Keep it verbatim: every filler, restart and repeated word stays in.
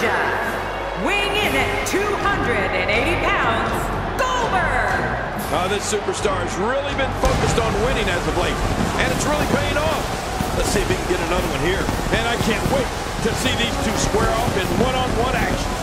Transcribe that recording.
Georgia, weighing in at two hundred eighty pounds, Goldberg. Uh, this superstar has really been focused on winning as of late, and it's really paying off. Let's see if he can get another one here. And I can't wait to see these two square off in one-on-one action.